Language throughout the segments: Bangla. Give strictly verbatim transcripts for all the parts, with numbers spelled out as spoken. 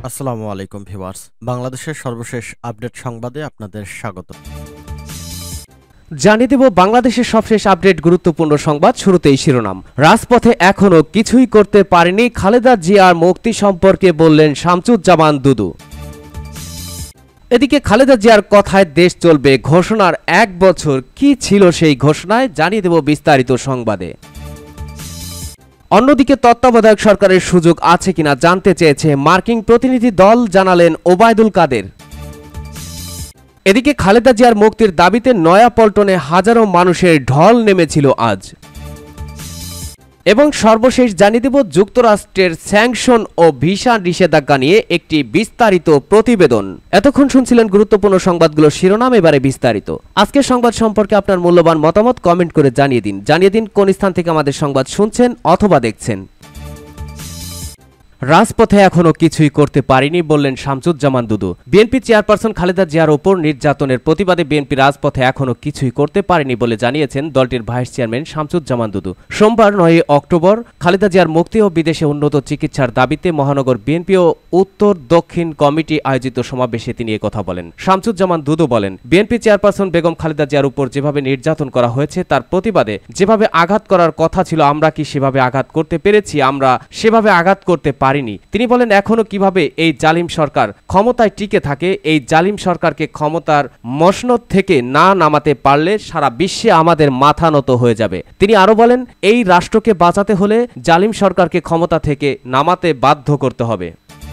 আসসালামু আলাইকুম ভিউয়ার্স, বাংলাদেশের সর্বশেষ আপডেট সংবাদে আপনাদের স্বাগত। জানিয়ে দেব বাংলাদেশের সবশেষ আপডেট গুরুত্বপূর্ণ সংবাদ। শুরুতেই শিরোনাম। রাজপথে এখনো কিছুই করতে পারেনি খালেদা জিয়ার মুক্তি সম্পর্কে বললেন শামসুজ্জামান দুদু। এদিকে খালেদা জিয়ার কথায় দেশ চলবে ঘোষণার এক বছর কি ছিল সেই ঘোষণায়, জানিয়ে দেব বিস্তারিত সংবাদে। অন্যদিকে তত্ত্বাবধায়ক সরকারের সুযোগ আছে কিনা জানতে চেয়েছে মার্কিন প্রতিনিধি দল, জানালেন ওবায়দুল কাদের। এদিকে খালেদা জিয়ার মুক্তির দাবিতে নয়াপল্টনে হাজারো মানুষের ঢল নেমেছিল আজ। এবং সর্বশেষ জানিয়ে দেব যুক্তরাষ্ট্রের স্যাংশন ও ভিসা নিষেধাজ্ঞা নিয়ে একটি বিস্তারিত প্রতিবেদন। এতক্ষণ শুনছিলেন গুরুত্বপূর্ণ সংবাদগুলো শিরোনাম, এবারে বিস্তারিত। আজকের সংবাদ সম্পর্কে আপনার মূল্যবান মতামত কমেন্ট করে জানিয়ে দিন। জানিয়ে দিন কোন স্থান থেকে আমাদের সংবাদ শুনছেন অথবা দেখছেন। রাজপথে এখনো কিছুই করতে পারেনি বললেন শামসুজ্জামান দুদু। বিএনপি চেয়ারপারসন খালেদা জিয়ার ওপর নির্যাতনের প্রতিবাদে বিএনপি রাজপথে এখনো কিছুই করতে পারেনি বলে জানিয়েছেন দলটির ভাইস চেয়ারম্যান শামসুজ্জামান দুদু। সোমবার নয় অক্টোবর খালেদা জিয়ার মুক্তি ও বিদেশে উন্নত চিকিৎসার দাবিতে মহানগর বিএনপি ও উত্তর দক্ষিণ কমিটি আয়োজিত সমাবেশে তিনি একথা বলেন। শামসুজ্জামান দুদু বলেন, বিএনপি চেয়ারপারসন বেগম খালেদা জিয়ার উপর যেভাবে নির্যাতন করা হয়েছে তার প্রতিবাদে যেভাবে আঘাত করার কথা ছিল, আমরা কি সেভাবে আঘাত করতে পেরেছি? আমরা সেভাবে আঘাত করতে পারি। তিনি বলেন, এখনো কিভাবে এই জালিম সরকার ক্ষমতায় টিকে থাকে, এই জালিম সরকারকে ক্ষমতার মসনদ থেকে না নামাতে পারলে সারা বিশ্বে আমাদের মাথা নত হয়ে যাবে। তিনি আরো বলেন, এই রাষ্ট্রকে বাঁচাতে হলে জালিম সরকারকে ক্ষমতা থেকে নামাতে বাধ্য করতে হবে।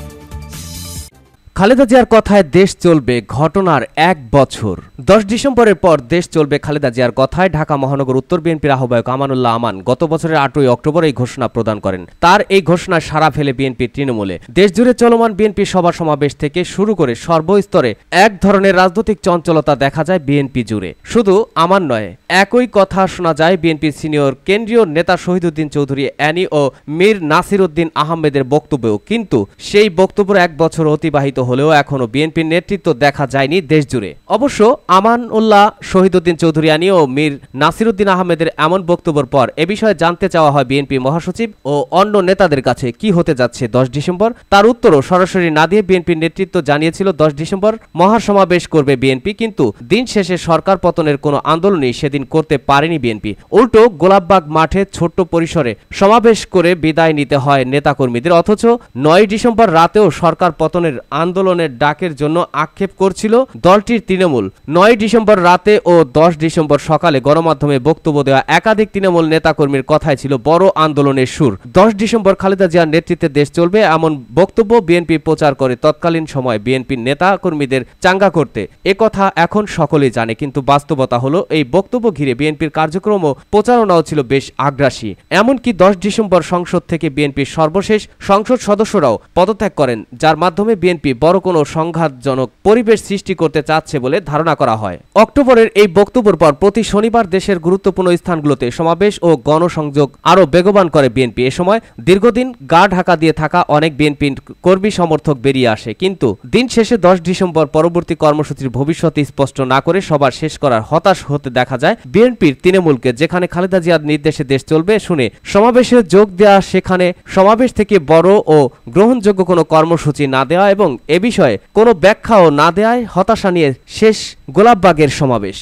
খালেদা জিয়ার কথায় দেশ চলবে ঘটনার এক বছর। দশ ডিসেম্বরের পর দেশ চলবে খালেদা জিয়ার কথায় ঢাকা মহানগর উত্তর বিএনপির আহ্বায়ক আমানুল্লাহ আমান গত বছরের আটই অক্টোবর এই ঘোষণা প্রদান করেন। তার এই ঘোষণায় সাড়া ফেলে বিএনপি তৃণমূলে। দেশজুড়ে চলমান বিএনপি সভা সমাবেশ থেকে শুরু করে সর্বস্তরে এক ধরনের রাজনৈতিক চঞ্চলতা দেখা যায় বিএনপি জুড়ে। শুধু আমান নয়, একই কথা শোনা যায় বিএনপির সিনিয়র কেন্দ্রীয় নেতা শহীদুদ্দিন চৌধুরী অ্যানি ও মীর নাসির উদ্দিন আহমেদের বক্তব্যেও। কিন্তু সেই বক্তব্যের এক বছর অতিবাহিত হলেও এখনো বিএনপির নেতৃত্ব দেখা যায়নি দেশ জুড়ে। অবশ্য আমান উল্লাহ, শহীদুদ্দিন চৌধুরী আনি ও মীর নাসিরউদ্দিন আহমেদের এমন বক্তব্যের পর এ বিষয়ে জানতে চাওয়া হয় বিএনপি মহাসচিব ও অন্য নেতাদের কাছে কি হতে যাচ্ছে দশ ডিসেম্বর। তার উত্তরও সরাসরি না দিয়ে বিএনপির নেতৃত্ব জানিয়েছিল দশ ডিসেম্বর মহাসমাবেশ করবে বিএনপি, কিন্তু দিন শেষে সরকার পতনের কোনো আন্দোলনই সেদিন করতে পারেনি বিএনপি। উল্টো গোলাপবাগ মাঠে ছোট্ট পরিসরে সমাবেশ করে বিদায় নিতে হয় নেতাকর্মীদের। অথচ নয় ডিসেম্বর রাতেও সরকার পতনের আন্দোলনের ডাকের জন্য আক্ষেপ করছিল দলটির তৃণমূল। নয় ডিসেম্বর রাতে ও দশ ডিসেম্বর সকালে গণমাধ্যমে বক্তব্য দেওয়া একাধিক তৃণমূল নেতাকর্মীর কথাই ছিল বড় আন্দোলনের সুর। দশ ডিসেম্বর খালেদা জিয়ার নেতৃত্বে দেশ চলবে এমন বক্তব্য বিএনপি প্রচার করে তৎকালীন সময় বিএনপির নেতাকর্মীদের চাঙ্গা করতে। এ কথা এখন সকলেই জানে, কিন্তু বাস্তবতা হলো এই বক্তব্য ঘিরে বিএনপির কার্যক্রম ও প্রচারণাও ছিল বেশ আগ্রাসী। এমনকি দশ ডিসেম্বর সংসদ থেকে বিএনপির সর্বশেষ সংসদ সদস্যরাও পদত্যাগ করেন, যার মাধ্যমে বিএনপি বড় কোনো সংঘাতজনক পরিবেশ সৃষ্টি করতে চাচ্ছে বলে ধারণা করা হয়। অক্টোবরের এই বক্তব্যের পর প্রতি শনিবার দেশের গুরুত্বপূর্ণ স্থানগুলোতে সমাবেশ ও গণসংযোগ আরও বেগবান করে বিএনপি। এ সময় দীর্ঘদিন গা ঢাকা দিয়ে থাকা অনেক বিএনপি কর্মী সমর্থক বেরিয়ে আসে, কিন্তু দিন শেষে দশ ডিসেম্বর পরবর্তী কর্মসূচির ভবিষ্যৎ স্পষ্ট না করে সবার শেষ করার হতাশ হতে দেখা যায় বিএনপির তৃণমূলকে। যেখানে খালেদা জিয়ার নির্দেশে দেশ চলবে শুনে সমাবেশে যোগ দেওয়া, সেখানে সমাবেশ থেকে বড় ও গ্রহণযোগ্য কোনো কর্মসূচি না দেওয়া এবং এ বিষয়ে কোনো ব্যাখ্যাও না দেওয়ায় হতাশা নিয়ে শেষ গোলাপবাগের সমাবেশ।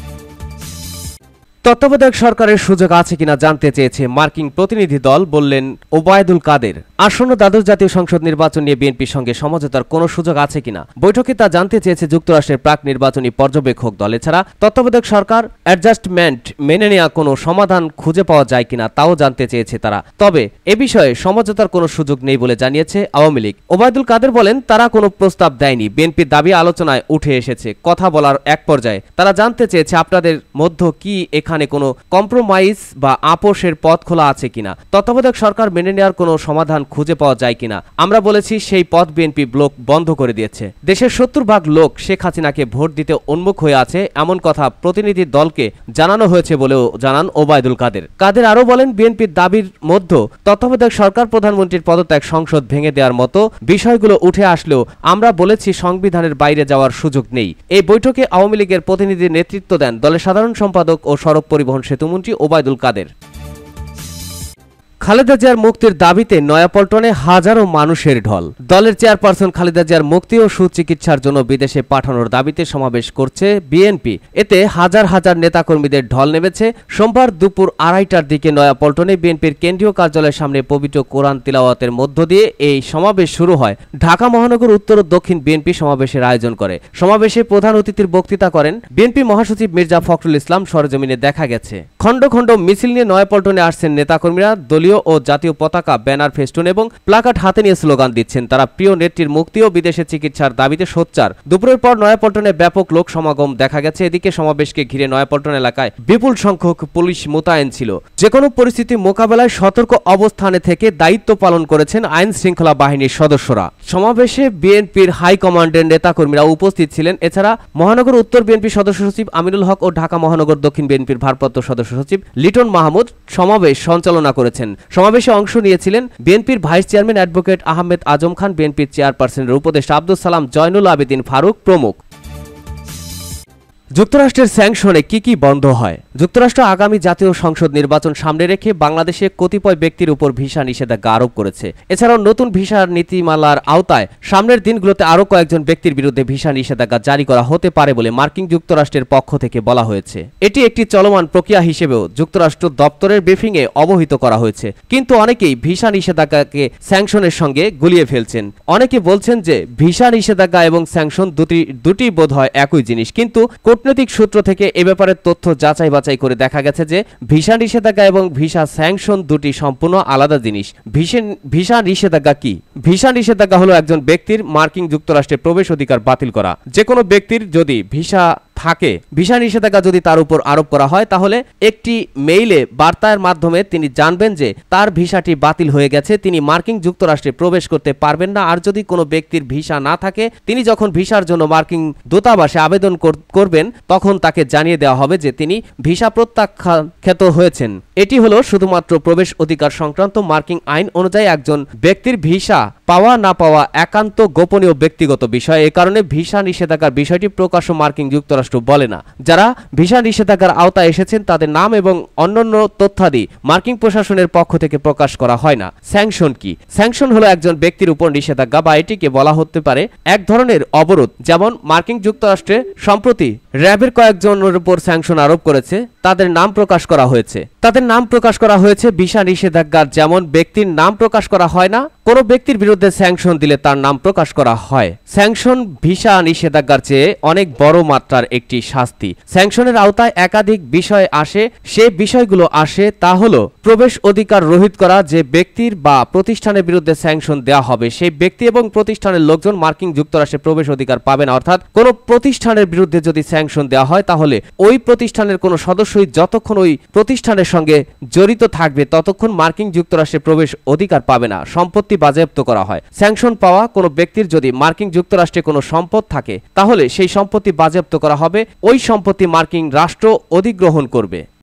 তত্ত্বাবধায়ক সরকারের সুযোগ আছে কিনা জানতে চেয়েছে মার্কিন প্রতিনিধি দল, বললেন ওবায়দুল কাদের। আসন্ন দ্বাদশ জাতীয় সংসদ নির্বাচন নিয়ে বিএনপির সঙ্গে সমঝোতার কোনো সুযোগ আছে কিনা বৈঠকে তা জানতে চেয়েছে যুক্তরাষ্ট্রের প্রাক নির্বাচনী পর্যবেক্ষক দল। এছাড়া তত্ত্বাবধায়ক সরকার অ্যাডজাস্টমেন্ট মেনে নেওয়া কোনো সমাধান খুঁজে পাওয়া যায় কিনা তাও জানতে চেয়েছে তারা। তবে এ বিষয়ে সমঝোতার কোনো সুযোগ নেই বলে জানিয়েছে আওয়ামী লীগ। ওবায়দুল কাদের বলেন, তারা কোনো প্রস্তাব দেয়নি, বিএনপির দাবি আলোচনায় উঠে এসেছে। কথা বলার এক পর্যায়ে তারা জানতে চেয়েছে আপনাদের মধ্যে কি এখানে কোনো কম্প্রোমাইজ বা আপোষের পথ খোলা আছে কিনা, তত্ত্বাবধায়ক সরকার মেনে নেওয়ার কোনো সমাধান খুঁজে পাওয়া যায় কিনা। আমরা বলেছি সেই পথ বিএনপি ব্লক বন্ধ করে দিয়েছে। দেশের সত্তর ভাগ লোক শেখ হাসিনাকে ভোট দিতে উন্মুখ হয়ে আছে, এমন কথা প্রতিনিধি দলকে জানানো হয়েছে বলেও জানান ওবায়দুল কাদের। কাদের আরও বলেন, বিএনপির দাবির মধ্যে তত্ত্বাবধায়ক সরকার প্রধানমন্ত্রীর পদত্যাগ, সংসদ ভেঙে দেওয়ার মতো বিষয়গুলো উঠে আসলেও আমরা বলেছি সংবিধানের বাইরে যাওয়ার সুযোগ নেই। এই বৈঠকে আওয়ামী লীগের প্রতিনিধির নেতৃত্ব দেন দলের সাধারণ সম্পাদক ও সড়ক পরিবহন সেতুমন্ত্রী ওবায়দুল কাদের। খালেদা জিয়ার মুক্তির দাবিতে নয়াপল্টনে হাজারো মানুষের ঢল। দলের চেয়ারপারসন খালেদা জিয়ার মুক্তি ও সুচিকিৎসার জন্য বিদেশে পাঠানোর দাবিতে সমাবেশ করছে বিএনপি। এতে হাজার হাজার নেতাকর্মীদের ঢল নেমেছে। সোমবার দুপুর আড়াইটার দিকে নয়াপল্টনে বিএনপির কেন্দ্রীয় কার্যালয়ের সামনে পবিত্র কোরআন তিলাওয়াতের মধ্য দিয়ে এই সমাবেশ শুরু হয়। ঢাকা মহানগর উত্তর ও দক্ষিণ বিএনপি সমাবেশের আয়োজন করে। সমাবেশে প্রধান অতিথির বক্তৃতা করেন বিএনপি মহাসচিব মির্জা ফখরুল ইসলাম। সরেজমিনে দেখা গেছে খণ্ড খণ্ড মিছিল নিয়ে নয়াপল্টনে আসছেন নেতাকর্মীরা। দলীয় ও জাতীয় পতাকা, ব্যানার, ফেস্টুন এবং প্লাকার্ড হাতে নিয়ে স্লোগান দিচ্ছেন। তারা প্রিয় নেত্রীর মুক্তি ও বিদেশে চিকিৎসার দাবিতে সোচ্চার। দুপুরের পর নয়াপল্টনে ব্যাপক লোক সমাগম দেখা গেছে। এদিকে সমাবেশকে ঘিরে নয়াপল্টন এলাকায় বিপুল সংখ্যক পুলিশ মোতায়েন ছিল। যে কোনো পরিস্থিতি মোকাবেলায় সতর্ক অবস্থানে থেকে দায়িত্ব পালন করেছেন আইন শৃঙ্খলা বাহিনীর সদস্যরা। সমাবেশে বিএনপির হাইকমান্ডের নেতাকর্মীরা উপস্থিত ছিলেন। এছাড়া মহানগর উত্তর বিএনপি সদস্য সচিব আমিনুল হক ও ঢাকা মহানগর দক্ষিণ বিএনপির ভারপ্রাপ্ত সদস্য সচিব লিটন মাহমুদ সমাবেশ সঞ্চালনা করেছেন। সমাবেশে অংশ নিয়েছিলেন বিএনপির vice chairman advocate Ahmed Azam Khan, বিএনপির চেয়ারপারসনের উপদেষ্টা আব্দুল সালাম, জয়নুল আবেদিন ফারুক প্রমুখ। যুক্তরাষ্ট্রের স্যাংশনে কি কি বন্ধ হয়? যুক্তরাষ্ট্র আগামী জাতীয় সংসদ নির্বাচন সামনে রেখে বাংলাদেশে কতিপয় ব্যক্তির উপর ভিসা নিষেধাজ্ঞা আরোপ করেছে। এছাড়াও নতুন ভিসার নীতিমালার আওতায় সামনের দিনগুলোতে আরও কয়েকজন ব্যক্তির বিরুদ্ধে ভিসা নিষেধাজ্ঞা জারি করা হতে পারে বলে মার্কিন যুক্তরাষ্ট্রের পক্ষ থেকে বলা হয়েছে। এটি একটি চলমান প্রক্রিয়া হিসেবেও যুক্তরাষ্ট্র দপ্তরের ব্রিফিংয়ে অবহিত করা হয়েছে। কিন্তু অনেকেই ভিসা নিষেধাজ্ঞাকে স্যাংশনের সঙ্গে গুলিয়ে ফেলছেন। অনেকে বলছেন যে ভিসা নিষেধাজ্ঞা এবং স্যাংশন দুটি দুটি বোধ হয় একই জিনিস। কিন্তু কূটনৈতিক সূত্র থেকে এ ব্যাপারে তথ্য যাচাই বাছাই করে দেখা গেছে যে ভিসা নিষেধাজ্ঞা এবং ভিসা স্যাংশন দুটি সম্পূর্ণ আলাদা জিনিস। ভিসা নিষেধাজ্ঞা কি? ভিসা নিষেধাজ্ঞা হলো একজন ব্যক্তির মার্কিন যুক্তরাষ্ট্রে প্রবেশ অধিকার বাতিল করা। যে কোনো ব্যক্তির যদি ভিসা থাকে, ভিসা নিষেধাজ্ঞা যদি তার উপর আরোপ করা হয়, তাহলে একটি মেইলে বার্তার মাধ্যমে তিনি জানবেন যে তার ভিসাটি বাতিল হয়ে গেছে, তিনি মার্কিন যুক্তরাষ্ট্রে প্রবেশ করতে পারবেন না। আর যদি কোনো ব্যক্তির ভিসা না থাকে, তিনি যখন ভিসার জন্য মার্কিন দূতাবাসে আবেদন করবেন, তখন তাকে জানিয়ে দেওয়া হবে যে তিনি ভিসা প্রত্যাখ্যাত হয়েছেন। এটি হলো শুধুমাত্র প্রবেশ অধিকার সংক্রান্ত মার্কিন আইন অনুযায়ী একজন ব্যক্তির ভিসা পাওয়া না পাওয়া একান্ত গোপনীয় ব্যক্তিগত বিষয়। এ কারণে ভিসা নিষেধাজ্ঞার বিষয়টি প্রকাশ্য মার্কিন যুক্তরাষ্ট্র বলে না। যারা ভিসা নিষেধাজ্ঞার আওতায় এসেছেন তাদের নাম এবং অন্যান্য তথ্যাদি মার্কিন প্রশাসনের পক্ষ থেকে প্রকাশ করা হয় না। স্যাংশন কি? স্যাংশন হলো একজন ব্যক্তির উপর নিষেধাজ্ঞা, বা এটিকে বলা হতে পারে এক ধরনের অবরোধ। যেমন মার্কিন যুক্তরাষ্ট্রে সম্প্রতি র্যাবের কয়েকজনের উপর স্যাংশন আরোপ করেছে, তাদের নাম প্রকাশ করা হয়েছে। তাদের নাম প্রকাশ করা হয়েছে। ভিসা নিষেধাজ্ঞার যেমন ব্যক্তির নাম প্রকাশ করা হয় না, কোনো ব্যক্তির বিরুদ্ধে স্যাংশন দিলে তার নাম প্রকাশ করা হয়। স্যাংশন ভিসা নিষেধাজ্ঞার চেয়ে অনেক বড় মাত্রার একটি শাস্তি। স্যাংশনের আওতায় একাধিক বিষয় আসে। সে বিষয়গুলো আসে তা হলো প্রবেশ অধিকার রহিত করা। যে ব্যক্তির বা প্রতিষ্ঠানের বিরুদ্ধে স্যাংশন দেওয়া হবে, সেই ব্যক্তি এবং প্রতিষ্ঠানের লোকজন মার্কিন যুক্তরাষ্ট্রে প্রবেশ অধিকার পাবে না। অর্থাৎ কোনো প্রতিষ্ঠানের বিরুদ্ধে যদি স্যাংশন দেওয়া হয়, তাহলে ওই প্রতিষ্ঠানের কোনো সদস্যই যতক্ষণ ওই প্রতিষ্ঠানের সঙ্গে জড়িত থাকবে ততক্ষণ মার্কিন যুক্তরাষ্ট্রে প্রবেশ অধিকার পাবে না। সম্পত্তি বাজেয়াপ্ত করা হয়। স্যাংশন পাওয়া কোনো ব্যক্তির যদি মার্কিন যুক্তরাষ্ট্রে কোনো সম্পদ থাকে, তাহলে সেই সম্পত্তি বাজেয়াপ্ত করা হবে। ওই সম্পত্তি মার্কিন রাষ্ট্র অধিগ্রহণ করবে।